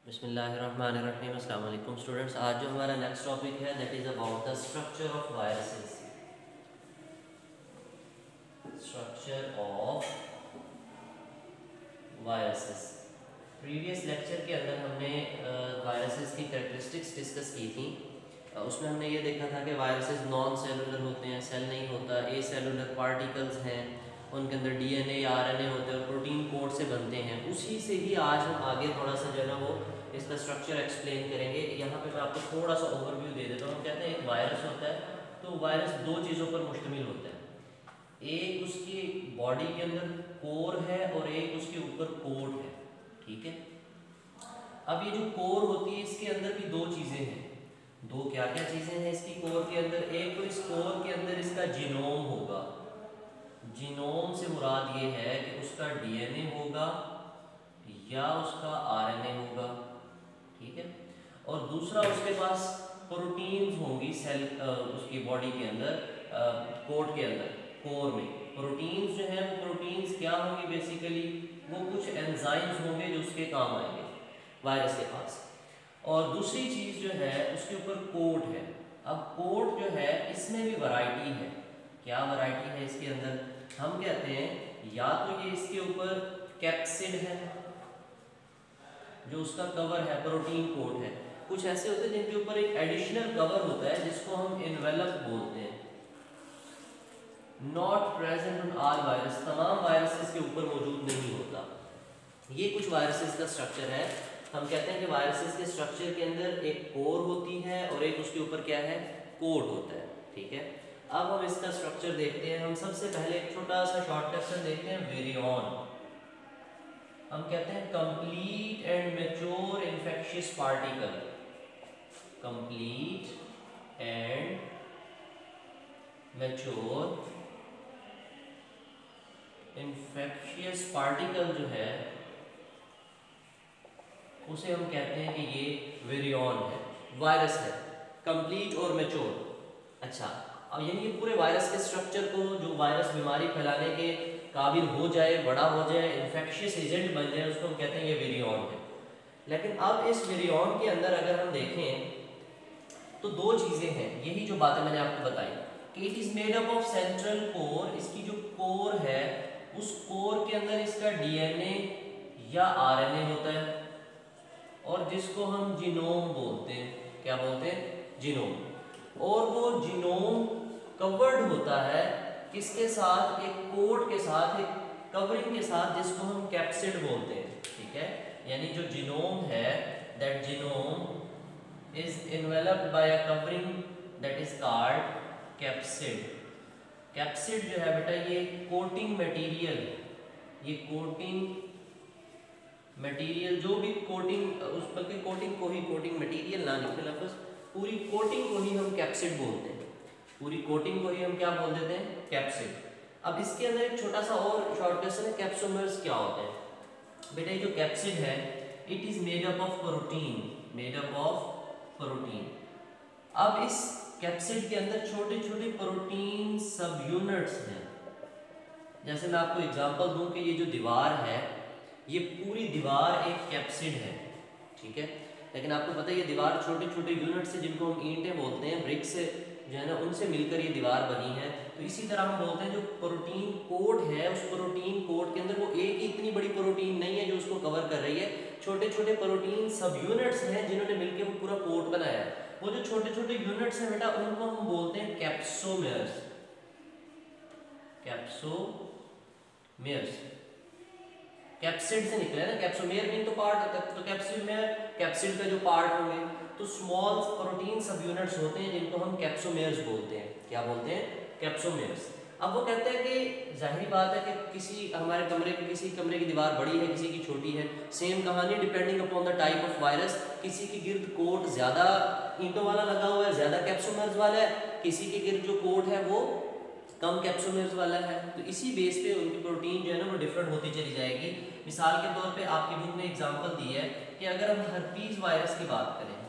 बिस्मिल्लाहिर्रहमानिर्रहीम। अस्सलाम वालेकुम स्टूडेंट्स। आज जो हमारा नेक्स्ट टॉपिक है that is about the structure of viruses. Structure of viruses. Previous lecture के अंदर हमने वायरसेस की कैरेक्टरिस्टिक्स डिस्कस की थी। उसमें हमने ये देखा था कि वायरसेस नॉन सेलुलर होते हैं, सेल नहीं होता, ए सेलुलर पार्टिकल्स हैं, उनके अंदर डीएनए या आरएनए होते हैं और प्रोटीन कोड से बनते हैं। उसी से ही आज हम आगे थोड़ा सा जो है ना वो इसका स्ट्रक्चर एक्सप्लेन करेंगे। यहाँ पे मैं आपको थोड़ा सा ओवरव्यू दे देता हूँ। कहते हैं एक वायरस होता है तो वायरस दो चीज़ों पर मुश्तमिल होता है। एक उसकी बॉडी के अंदर कोर है और एक उसके ऊपर कोट है। ठीक है, अब ये जो कोर होती है इसके अंदर भी दो चीज़ें हैं। दो क्या क्या चीज़ें हैं इसकी कोर के अंदर? एक तो इस कोर के अंदर इसका जीनोम होगा। जीनोम से मुराद ये है कि उसका डीएनए होगा या उसका आरएनए होगा। ठीक है, और दूसरा उसके पास प्रोटीन्स होंगी सेल उसकी बॉडी के अंदर, कोट के अंदर, कोर में प्रोटीन्स जो हैं वो प्रोटीन्स क्या होंगी बेसिकली? वो कुछ एंजाइम्स होंगे जो उसके काम आएंगे वायरस के पास। और दूसरी चीज़ जो है उसके ऊपर कोट है। अब कोट जो है इसमें भी वैरायटी है। क्या वैरायटी है इसके अंदर? हम कहते हैं या तो ये इसके ऊपर कैप्सिड है जो उसका कवर है, प्रोटीन कोट है। कुछ ऐसे होते हैं जिनके ऊपर एक एडिशनल कवर होता है जिसको हम इनवेलप बोलते हैं। Not present on all virus, तमाम वायरसेस के ऊपर मौजूद नहीं होता। ये कुछ वायरसेस का स्ट्रक्चर है। हम कहते हैं कि वायरसेस के स्ट्रक्चर के अंदर एक कोर होती है और एक उसके ऊपर क्या है? कोट होता है। ठीक है, अब हम इसका स्ट्रक्चर देखते हैं। हम सबसे पहले एक छोटा सा शॉर्ट लेक्चर देखते हैं, विरियन। हम कहते हैं complete and mature infectious particle. Complete and mature infectious particle जो है उसे हम कहते हैं कि ये विरियन है, वायरस है, कंप्लीट और मैच्योर। अच्छा, अब यानी ये पूरे वायरस के स्ट्रक्चर को, जो वायरस बीमारी फैलाने के काबिल हो जाए, बड़ा हो जाए, इन्फेक्शियस एजेंट बन जाए, उसको हम कहते हैं ये विरियन है। लेकिन अब इस विरियन के अंदर अगर हम देखें तो दो चीज़ें हैं। यही जो बातें मैंने आपको बताई कि it is made up of central core. इसकी जो कोर है उस कोर के अंदर इसका डीएनए या आरएनए होता है और जिसको हम जीनोम बोलते हैं। क्या बोलते हैं? जीनोम। और वो जीनोम कवर्ड होता है किसके साथ? एक कोट के साथ, एक कवरिंग के साथ, जिसको हम कैप्सिड बोलते हैं। ठीक है, यानी जो जीनोम है, that genome is enveloped by a covering that is called capsid. Capsid जो है बेटा ये कोटिंग मटेरियल, ये कोटिंग मटेरियल, जो भी कोटिंग, उस बल्कि कोटिंग को ही, कोटिंग मटेरियल ना लिखे लफ्ज़, पूरी कोटिंग को ही हम कैप्सिड बोलते हैं। पूरी कोटिंग को ही हम क्या बोल देते हैं? कैप्सिड। अब इसके अंदर एक छोटा सा और शॉर्ट क्वेश्चन है, कैप्सोमर्स क्या होते हैं? बेटा ये जो कैप्सिड है it is made up of protein, made up of protein. अब इस कैप्सिड के अंदर छोटे छोटे प्रोटीन सब यूनिट्स हैं। जैसे मैं आपको एग्जांपल दूं कि ये जो दीवार है, ये पूरी दीवार एक कैप्सिड है। ठीक है, लेकिन आपको पता है ये दीवार छोटे छोटे यूनिट से, जिनको हम ईंटें बोलते हैं, ब्रिक्स से जो है ना, उनसे मिलकर ये दीवार बनी है। तो इसी तरह हम बोलते हैं जो प्रोटीन कोट है, उस प्रोटीन कोट के अंदर वो एक ही इतनी बड़ी प्रोटीन नहीं है जो उसको कवर कर रही है। छोटे छोटे प्रोटीन सब यूनिट्स हैं जिन्होंने मिलकर वो पूरा कोट बनाया है। वो जो छोटे छोटे यूनिट्स हैं बेटा, उनको हम बोलते हैं कैप्सोमेर्स। कैप्सोमेर्स कैप्सिड से निकले ना, कैप्सोमेर मीन तो पार्ट होता है, तो कैप्सिड का जो पार्ट होंगे, तो स्मॉल प्रोटीन सब यूनिट्स होते हैं जिनको हम कैप्सोमेर्स बोलते हैं। क्या बोलते हैं? कैप्सोमेर्स। अब वो कहते हैं कि जाहिर बात है कि किसी हमारे कमरे की, किसी कमरे की दीवार बड़ी है, किसी की छोटी है। सेम कहानी, depending upon the type of virus. किसी के गिर्द कोट ज़्यादा ईंटों वाला लगा हुआ है, ज़्यादा कैप्सोमेर्स वाला है, किसी के गिर्द जो कोट है वो कम कैप्सोमेर्स वाला है। तो इसी बेस पे उनकी प्रोटीन जो है ना वो डिफरेंट होती चली जाएगी। मिसाल के तौर पे आपकी बुक में एग्जांपल दी है कि अगर हम हर्पीज वायरस की बात करें,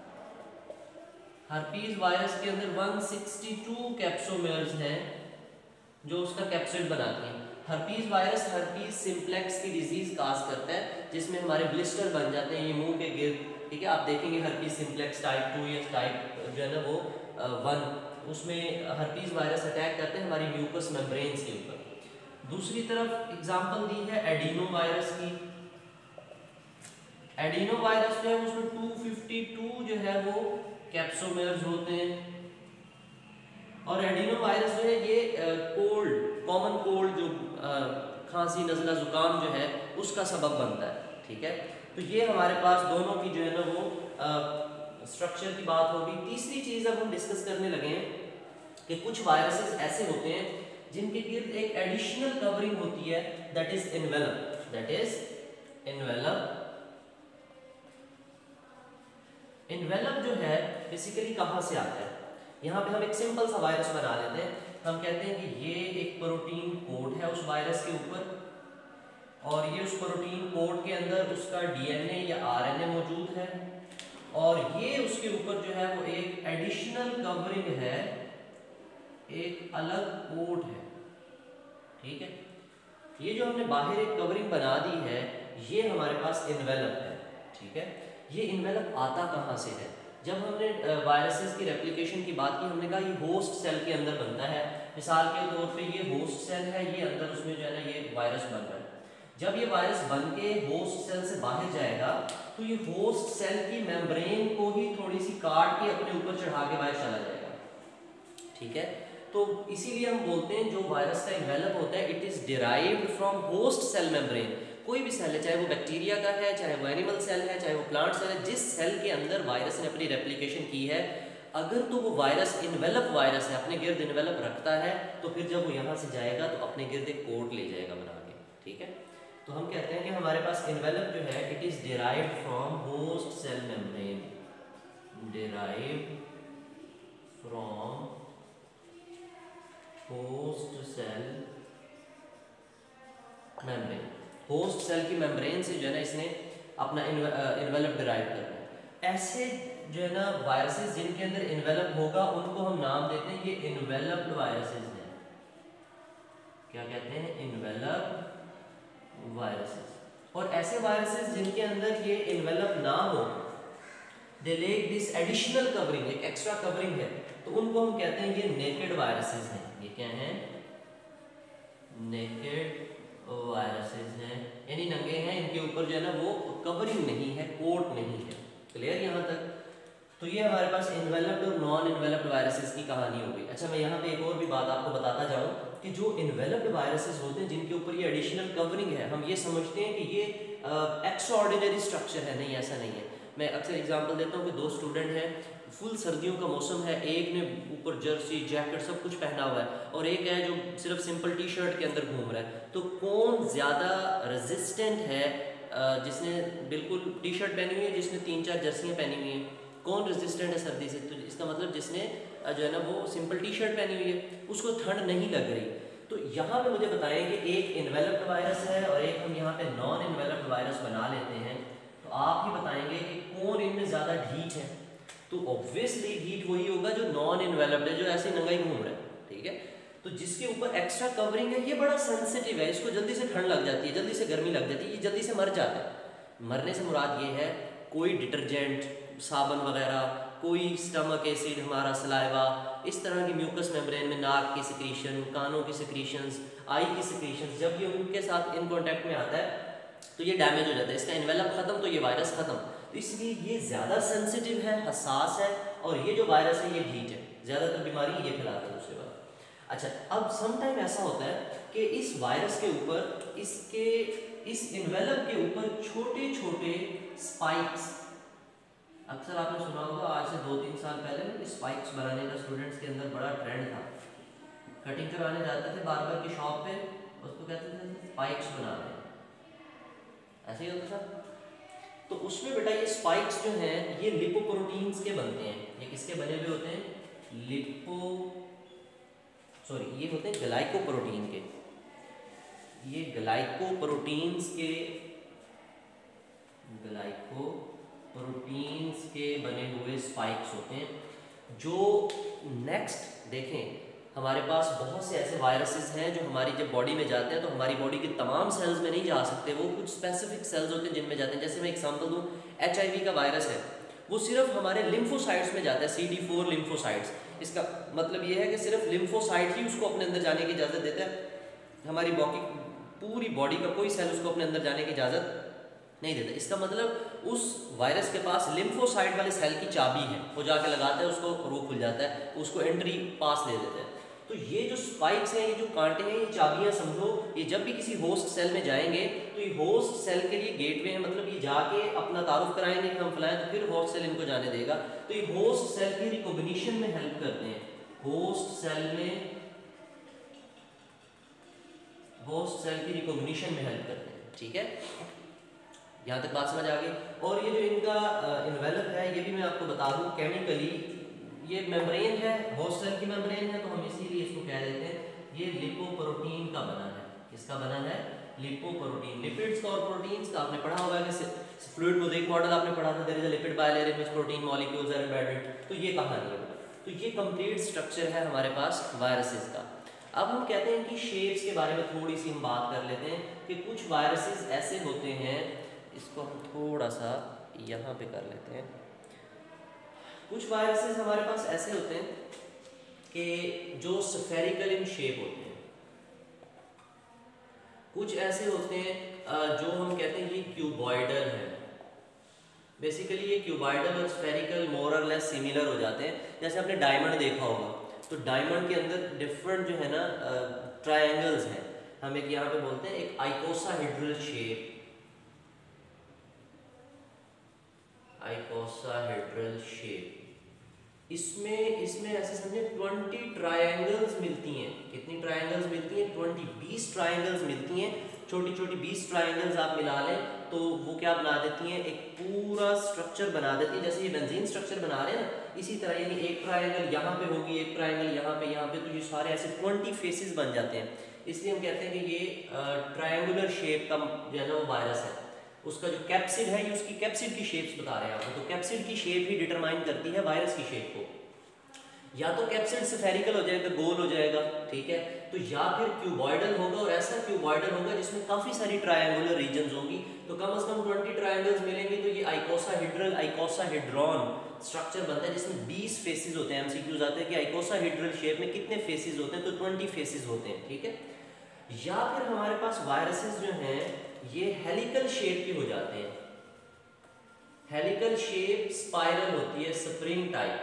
हर्पीज वायरस के अंदर 162 कैप्सोमेर्स हैं जो उसका कैप्सिड बनाते हैं। हर्पीज वायरस हर्पीज सिम्प्लेक्स की डिजीज काज करता है, जिसमें हमारे ब्लिस्टर बन जाते हैं, ये मुंह के गिर्द ठीक है, आप देखेंगे हर्पीज सिम्प्लेक्स टाइप 2 या टाइप जो है ना वो 1, उसमें हर्पीज वायरस अटैक करते हैं हमारी म्यूकस मेम्ब्रेन्स के ऊपर। दूसरी तरफ एग्जांपल दी है एडिनो वायरस की। एडिनो वायरस जो है उसमें 252 जो है वो कैप्सोमेर्स होते हैं, और एडिनो वायरस जो है ये कोल्ड, कॉमन कोल्ड जो खांसी नज़ला ज़ुकाम जो है उसका सबब बनता है। ठीक है, तो ये हमारे पास दोनों की जो है ना वो स्ट्रक्चर की बात होगी। तीसरी चीज़ अब हम डिस्कस करने लगे हैं कि कुछ वायरसेस ऐसे होते हैं जिनके गिर्द एक एडिशनल कवरिंग होती है, that is envelope. That is envelope. Envelope जो है बेसिकली कहाँ से आता है? यहाँ पे हम एक सिंपल सा वायरस बना लेते हैं। हम कहते हैं कि ये एक प्रोटीन कोड है उस वायरस के ऊपर, और ये उस प्रोटीन कोड के अंदर उसका डीएनए या आरएनए मौजूद है, और ये उसके ऊपर जो है वो एक एडिशनल कवरिंग है, एक अलग कोड है। ठीक है, ये जो हमने बाहर एक कवरिंग बना दी है ये हमारे पास एनवेलप है। ठीक है, ये एनवेलप आता कहाँ से है? जब हमने वायरसेस की रेप्लिकेशन की बात की, हमने कहा ये होस्ट सेल के अंदर बनता है। मिसाल के तौर पे ये होस्ट सेल है, ये अंदर उसमें जो है ना ये वायरस बन रहा है। जब ये वायरस बन के होस्ट सेल से बाहर जाएगा तो ये होस्ट सेल की मेम्ब्रेन को ही थोड़ी सी काट के अपने ऊपर चढ़ा के बाहर चला जाएगा। ठीक है, तो इसीलिए हम बोलते हैं जो वायरस का एनवेलप होता है it is derived from host cell membrane. कोई भी सेल है, चाहे वो बैक्टीरिया का है, चाहे वो एनिमल सेल है, चाहे वो प्लांट सेल है, जिस सेल के अंदर वायरस ने अपनी रेप्लिकेशन की है, अगर तो वो वायरस एनवेलप वायरस है, अपने गिर्द एनवेलप रखता है, तो फिर जब वो यहाँ से जाएगा तो अपने गिर्द एक कोट ले जाएगा बना के। ठीक है, तो हम कहते हैं कि हमारे पास एनवेलप जो है it is derived from host cell membrane. Derived from host cell membrane. Host cell की मेम्ब्रेन से जो है ना इसने अपना एनवेलप डिराइव करना है। ऐसे जो है ना वायरसेस जिनके अंदर एनवेलप होगा उनको हम नाम देते हैं ये एनवेलप्ड वायरसेस हैं। क्या कहते हैं? Envelope viruses. और ऐसे वायरसेस जिनके अंदर ये एनवेलप ना हो, they lack this additional covering, एक एक्स्ट्रा कवरिंग है, तो उनको हम कहते हैं ये नेकेड वायरसेस हैं। ये क्या हैं? नेकेड वायरसेस हैं, यानी नंगे हैं, इनके ऊपर जो है ना वो कवरिंग नहीं है, कोट नहीं है। क्लियर यहाँ तक? तो ये हमारे पास एनवेलप्ड और नॉन एनवेलप्ड वायरसेस की कहानी हो गई। अच्छा, मैं यहाँ पे एक और भी बात आपको बताता जाऊँ कि जो एनवेलप्ड वायरसेस होते हैं जिनके ऊपर ये एडिशनल कवरिंग है, हम ये समझते हैं कि ये एक्स्ट्रा ऑर्डिनरी स्ट्रक्चर है। नहीं, ऐसा नहीं है। मैं अक्सर एग्जांपल देता हूँ कि दो स्टूडेंट हैं, फुल सर्दियों का मौसम है, एक ने ऊपर जर्सी जैकेट सब कुछ पहना हुआ है और एक है जो सिर्फ सिंपल टी शर्ट के अंदर घूम रहा है, तो कौन ज़्यादा रेजिस्टेंट है? जिसने बिल्कुल टी शर्ट पहनी हुई है, जिसने 3-4 जर्सियाँ पहनी हुई हैं, कौन रेजिस्टेंट है सर्दी से? तो इसका मतलब जिसने जो है ना वो सिंपल टी शर्ट पहनी हुई है उसको ठंड नहीं लग रही। तो यहाँ पे मुझे बताएं कि एक एनवेलप्ड वायरस है और एक हम यहाँ पे नॉन एनवेलप्ड वायरस बना लेते हैं, तो आप ही बताएंगे कि कौन इनमें ज़्यादा ढीठ है? तो ऑब्वियसली ढीठ वही होगा जो नॉन एनवेलप्ड है, जो ऐसे नंगा ही घूम रहा है। ठीक है, तो जिसके ऊपर एक्स्ट्रा कवरिंग है ये बड़ा सेंसिटिव है, इसको जल्दी से ठंड लग जाती है, जल्दी से गर्मी लग जाती है, ये जल्दी से मर जाता है। मरने से मुराद ये है कोई डिटर्जेंट, साबुन वगैरह, कोई स्टमक एसिड, हमारा सलाइवा, इस तरह की म्यूकस मेम्ब्रेन में नाक की सिक्रीशन, कानों की सिक्रीशंस, आई की सिक्रीशंस, जब ये उनके साथ इन कॉन्टैक्ट में आता है तो ये डैमेज हो जाता है, इसका एनवेलप खत्म तो ये वायरस खत्म। तो इसलिए ये ज़्यादा सेंसिटिव है, हसास है, और ये जो वायरस है ये ढीठ है, ज़्यादातर बीमारी ये फैलाता है दूसरे बार। अच्छा, अब समटाइम ऐसा होता है कि इस वायरस के ऊपर, इस एनवेलप के ऊपर छोटे छोटे स्पाइक्स, अक्सर आपने सुना होगा आज से 2-3 साल पहले स्पाइक्स बनाने का स्टूडेंट्स के अंदर बड़ा ट्रेंड था। कटिंग करवाने जाते थे बार्बर की शॉप पे, उसको कहते थे स्पाइक्स बना रहे हैं, ऐसे ही होता था। तो उसमें बेटा ये स्पाइक्स जो हैं ये लिपोप्रोटीन्स के बनते हैं। ये किसके बने हुए होते हैं? ये होते हैं ग्लाइकोप्रोटीन के। ये ग्लाइकोप्रोटीन्स के बने हुए स्पाइक्स होते हैं, जो नेक्स्ट देखें हमारे पास बहुत से ऐसे वायरसेस हैं जो हमारी जब बॉडी में जाते हैं तो हमारी बॉडी के तमाम सेल्स में नहीं जा सकते, वो कुछ स्पेसिफिक सेल्स होते हैं जिनमें जाते हैं। जैसे मैं एग्जांपल दूं, HIV का वायरस है, वो सिर्फ हमारे लिम्फोसाइट्स में जाता है, CD4 लिम्फोसाइट्स। इसका मतलब ये है कि सिर्फ लिम्फोसाइट ही उसको अपने अंदर जाने की इजाज़त देता है, हमारी पूरी बॉडी का कोई सेल उसको अपने अंदर जाने की इजाज़त नहीं देता। इसका मतलब उस वायरस के पास लिम्फोसाइट वाले सेल की चाबी है, वो जाके लगाता है उसको और वो खुल जाता है, उसको एंट्री पास दे देता है। तो ये जो स्पाइक्स हैं, ये जो कांटे हैं, ये चाबियां समझो, ये जब भी किसी होस्ट सेल में जाएंगे तो ये होस्ट सेल के लिए गेटवे है, मतलब ये जाके अपना तारुफ कराएंगे कि हम फलाएं, तो फिर होस्ट सेल इनको जाने देगा। तो ये होस्ट सेल की रिकॉग्निशन में हेल्प करते हैं, होस्ट सेल की रिकॉग्निशन में हेल्प करते हैं। ठीक है, यहाँ तक बात समझ आ गई। और ये जो इनका इन्वेलप है, ये भी मैं आपको बता दूँ केमिकली, ये मेम्ब्रेन है, होस्ट सेल की मेम्ब्रेन है, तो हम इसीलिए इसको कह देते हैं ये लिपोप्रोटीन का बना है। किसका बना है? लिपोप्रोटीन। लिपिड्स का और प्रोटीन्स का आपने पढ़ा होगा कि फ्लूइड मोज़ेक मॉडल आपने पढ़ा था, there is a lipid bilayer in which protein molecules are embedded. तो ये कहानी है। तो ये कंप्लीट स्ट्रक्चर है हमारे पास वायरसेस का। अब हम कहते हैं कि शेप्स के बारे में थोड़ी सी हम बात कर लेते हैं कि कुछ वायरसेस ऐसे होते हैं, इसको हम थोड़ा सा यहाँ पे कर लेते हैं। कुछ वायरसेस हमारे पास ऐसे होते हैं कि जो स्फेरिकल इन शेप होते हैं, कुछ ऐसे होते हैं जो हम कहते हैं ये क्यूबॉइडल है। बेसिकली ये क्यूबॉइडल और स्फेरिकल मोर और लेस सिमिलर हो जाते हैं। जैसे आपने डायमंड देखा होगा, तो डायमंड के अंदर डिफरेंट जो है ना ट्रायंगल्स हैं। हम एक यहाँ पे बोलते हैं एक आइकोसाहेड्रल शेप, आइकोसाहेड्रल शेप। इसमें ऐसे समझे 20 ट्रायंगल्स मिलती हैं। कितनी ट्रायंगल्स मिलती हैं? 20 ट्रायंगल्स मिलती हैं। छोटी छोटी 20 ट्रायंगल्स आप मिला लें तो वो क्या बना देती हैं? एक पूरा स्ट्रक्चर बना देती है। जैसे ये बेंजीन स्ट्रक्चर बना रहे हैं ना, इसी तरह यानी एक ट्रायंगल यहाँ पे होगी, एक ट्रायंगल यहाँ पे, तो ये सारे ऐसे 20 फेसेस बन जाते हैं। इसलिए हम कहते हैं कि ये ट्रायंगुलर शेप का जो है ना वो वायरस है। उसका जो कैप्सिड है, ये उसकी कैप्सिड की शेप्स बता रहे हैं आपको। तो कैप्सिड की शेप ही डिटरमाइन करती है वायरस की शेप को। या तो कैप्सिड स्फेरिकल हो जाएगा, गोल हो जाएगा, ठीक है, तो या फिर क्यूबॉइडल होगा, और ऐसा क्यूबॉइडल होगा जिसमें काफी सारी ट्रायंगुलर रीजन्स होंगी। तो कम से कम 20 ट्रायंगल्स मिलेंगे, तो ये आइकोसाहेड्रॉन स्ट्रक्चर बनता है जिसमें 20 फेसेस होते हैं। एमसीक्यूज आते हैं कि आइकोसाहेड्रल शेप में कितने फेसेस होते हैं, तो 20 फेसेस होते हैं, ठीक है। या फिर हमारे पास वायरसेस जो हैं ये हेलिकल शेप के हो जाते हैं। हेलिकल शेप स्पाइरल होती है, spring type,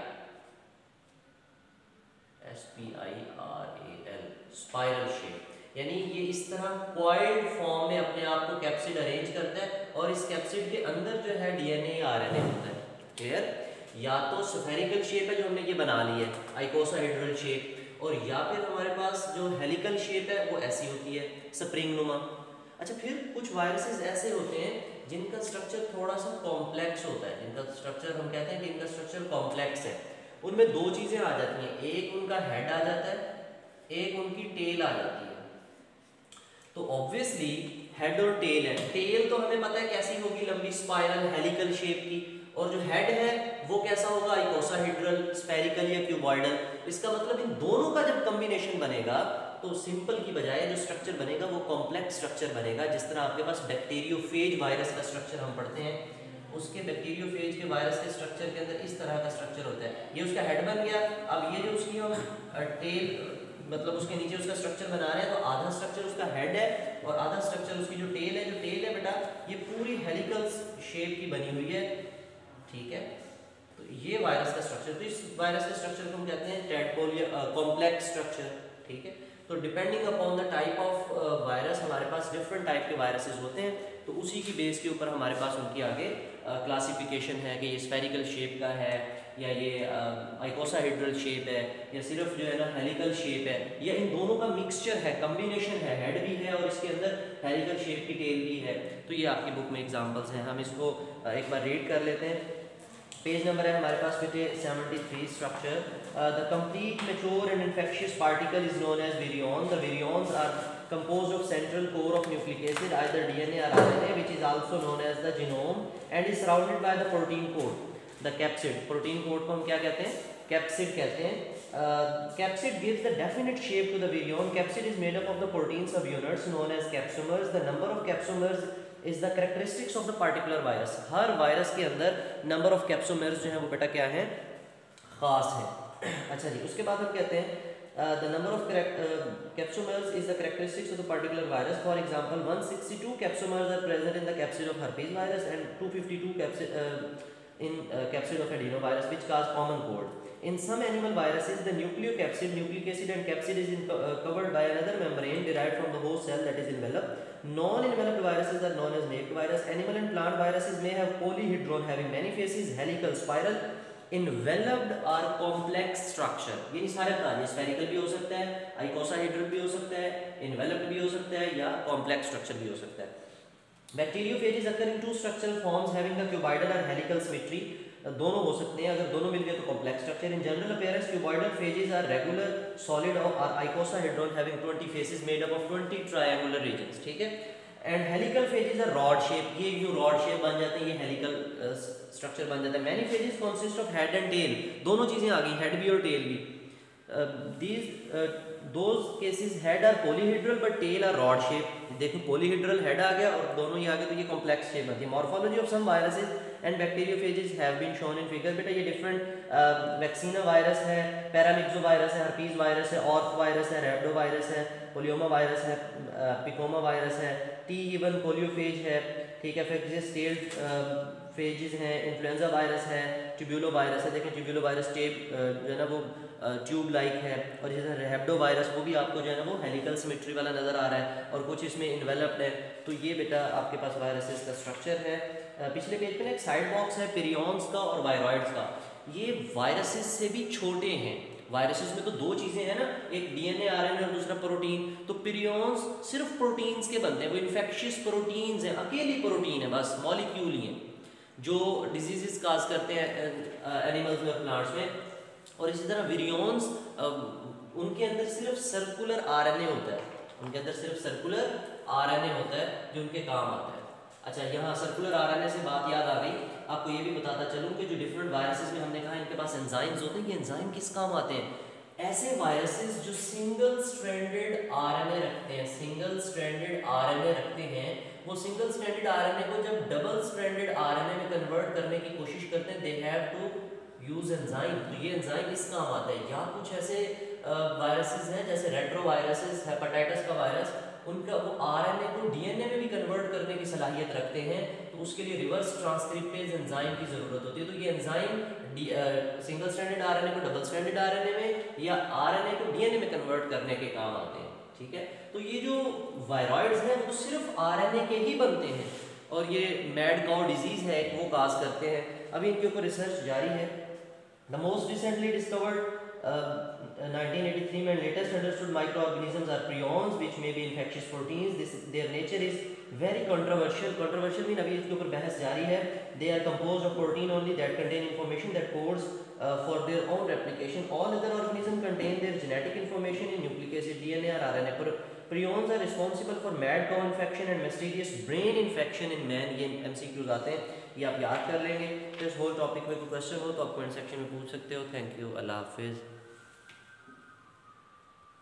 SPIRAL, spiral shape. यानी ये इस तरह कॉइल्ड फॉर्म में अपने आप को कैप्सिड अरेंज करता है, और इस कैप्सिड के अंदर जो है DNA RNA होता है। क्लियर? या तो स्फेरिकल शेप है जो हमने ये बना ली है, आइकोसाहेड्रल शेप, और या फिर हमारे पास जो हेलिकल शेप है वो ऐसी होती है, स्प्रिंग नुमा। अच्छा, फिर कुछ वायरसेस ऐसे होते हैं जिनका स्ट्रक्चर थोड़ा सा कॉम्प्लेक्स होता है। जिनका स्ट्रक्चर हम कहते हैं कि इनका स्ट्रक्चर कॉम्प्लेक्स है। उनमें दो चीजें आ जाती हैं, एक उनका हेड आ जाता है, एक उनकी टेल आ जाती है। तो ऑब्वियसली हेड और टेल है। टेल तो हमें पता है कैसी होगी, लंबी स्पाइरल हेलिकल शेप की, और जो हेड है वो कैसा होगा, आइकोसाहेड्रल, स्फेरिकल या क्यूबॉइडल। इसका मतलब इन दोनों का जब कॉम्बिनेशन बनेगा तो सिंपल की बजाय जो स्ट्रक्चर बनेगा वो कॉम्प्लेक्स स्ट्रक्चर बनेगा। जिस तरह आपके पास बैक्टीरियोफेज वायरस का स्ट्रक्चर हम पढ़ते हैं, उसके बैक्टीरियोफेज के वायरस के स्ट्रक्चर के अंदर इस तरह का स्ट्रक्चर होता है। ये उसका हेड बन गया। अब ये जो उसकी हम टेल, मतलब उसके नीचे उसका स्ट्रक्चर बना रहे हैं, तो आधा स्ट्रक्चर उसका हेड है और आधा स्ट्रक्चर उसकी जो टेल है। जो टेल है बेटा ये पूरी हेलिकल शेप की बनी हुई है, ठीक है। तो ये वायरस का स्ट्रक्चर, तो इस वायरस के स्ट्रक्चर को हम कहते हैं टैडपोल या कॉम्प्लेक्स स्ट्रक्चर, ठीक है। तो depending upon the type of virus हमारे पास डिफरेंट टाइप के वायरसेस होते हैं, तो उसी की बेस के ऊपर हमारे पास उनकी आगे क्लासिफिकेशन है कि ये स्फेरिकल शेप का है, या ये आइकोसाहेड्रल शेप है, या सिर्फ जो है ना हेलिकल शेप है, या इन दोनों का मिक्सचर है, कम्बिनेशन है, हेड भी है और इसके अंदर हेलिकल शेप की टेल भी है। तो ये आपकी बुक में एग्जांपल्स हैं, हम इसको एक बार रीड कर लेते हैं। पेज नंबर है हमारे पास 73 structure. The complete mature and infectious particle is known as virion. The virions are composed of central core of nucleic acid, either DNA or RNA, which is also known as the genome, and is surrounded by the protein core. The capsid, protein coat को हम क्या कहते हैं, capsid कहते हैं. Capsid gives the definite shape to the virion. Capsid is made up of the protein subunits known as capsomers. The number of capsomers is the characteristics of the particular virus. हर virus के अंदर number of capsomers जो है वो बेटा क्या है, खास है. अच्छा जी, उसके बाद हम कहते हैं the number of capsomers is the characteristics of the particular virus. For example, 162 capsomers are present in the capsid of herpes virus and 252 capsid of adenovirus, which cause common cold. In some animal viruses, the nucleocapsid, nucleic acid and capsid is covered by another membrane derived from the host cell that is enveloped. Non-enveloped viruses are known as naked virus. Animal and plant viruses may have polyhedron having many faces, helical, spiral, enveloped or complex structure. ये सारे बता दिए, spherical भी हो सकता है, icosahedral भी हो सकता है, enveloped भी हो सकता है या complex structure भी हो सकता है. Bacteriophages occur in two structural forms having the cuboidal or helical symmetry. दोनों हो सकते हैं, अगर दोनों मिल गए तो complex structure. In general appearance cuboidal phages are regular solid or icosahedron having 20 faces made up of 20 triangular regions. ठीक है. And helical phages are rod shape. ये जो रॉड शेप बन जाते हैं ये हेलिकल स्ट्रक्चर बन जाता है. Many phages consist of head and tail. दोनों चीजें आ गई, हेड भी और टेल भी. those cases head are polyhedral but tail are rod shape. देखो polyhedral head आ गया और दोनों ही आ गए तो ये complex shape बनती है. Morphology of some viruses and bacteriophages have been shown in figure. बेटा ये different vaccinia virus है, paramyxovirus है, herpes virus है, orth virus है, rhabdovirus है, polyoma virus है, picoma virus है, T even poliophage है. ठीक है. फिर tailed फेजेस हैं, इन्फ्लुएंजा वायरस है, ट्यूब्यूलो वायरस है. देखें ट्यूब्यूलो वायरस टेप जो है ना वो ट्यूब लाइक है. और जैसे रेब्डो वायरस वो भी आपको जो है ना वो हेलिकल सिमेट्री वाला नज़र आ रहा है और कुछ इसमें इन्वेलप्ड है. तो ये बेटा आपके पास वायरसेस का स्ट्रक्चर है. पिछले पेज पे ना एक साइड बॉक्स है पिरियॉन्स का और वायरॉइड्स का. ये वायरसेस से भी छोटे हैं. वायरसेस में तो दो चीज़ें हैं ना, एक डीएनए आरएनए और दूसरा प्रोटीन. तो पिरियॉन्स सिर्फ प्रोटीन्स के बनते हैं, वो इन्फेक्शियस प्रोटीन्स हैं, अकेली प्रोटीन है, बस मॉलिक्यूल ही है जो डिजीजेस काज करते हैं एनिमल्स में, प्लांट्स में. और इसी तरह विरियॉन्स उनके अंदर सिर्फ सर्कुलर आरएनए होता है, उनके अंदर सिर्फ सर्कुलर आरएनए होता है जो उनके काम आता है. अच्छा, यहाँ सर्कुलर आरएनए से बात याद आ गई, आपको ये भी बताता चलूँ कि जो डिफरेंट वायरसेस में हमने कहा इनके पास एंजाइम्स होते हैं. ये एंजाइम किस काम आते हैं? ऐसे वायरसेस जो सिंगल स्ट्रैंडेड आरएनए रखते हैं, सिंगल स्ट्रैंडेड आरएनए रखते हैं, वो सिंगल स्ट्रैंडेड आरएनए को जब डबल स्ट्रैंडेड आरएनए में कन्वर्ट करने की कोशिश करते हैं, they have to use enzyme. तो ये एंजाइम किस काम आता है? या कुछ ऐसे वायरसेस हैं जैसे रेट्रोवायरसेस, हेपेटाइटिस का वायरस, उनका वो आरएनए को डीएनए में भी कन्वर्ट करने की सलाहियत रखते हैं. तो उसके लिए रिवर्स ट्रांसक्रिप्टेज एंजाइम की ज़रूरत होती है. तो ये एंजाइम सिंगल स्ट्रैंडेड आरएनए को डबल स्ट्रैंडेड आरएनए में या आरएनए को डीएनए में कन्वर्ट करने के काम आते हैं. ठीक है. तो ये जो वायरॉइड्स हैं वो सिर्फ आरएनए के ही बनते हैं और ये मैड काउ डिजीज़ है वो काज करते हैं. अभी इनके ऊपर रिसर्च जारी है. द मोस्ट रिसेंटली डिस्कवर्ड 1983 में latest understood microorganisms are prions which may be infectious proteins. Their nature is very controversial. Controversial mean अभी इसके ऊपर बहस जारी है. They are composed of protein only that contain information that codes for their own replication. All other organisms contain their genetic information in nucleic acid, DNA or RNA. Prions are responsible for mad cow infection and mysterious brain infection in man. ये MCQs आते हैं, ये आप याद कर लेंगे. तो इस होल टॉपिक में कोई क्वेश्चन हो तो आप कमेंट सेक्शन में पूछ सकते हो. Thank you. अल्लाह हाफिज़.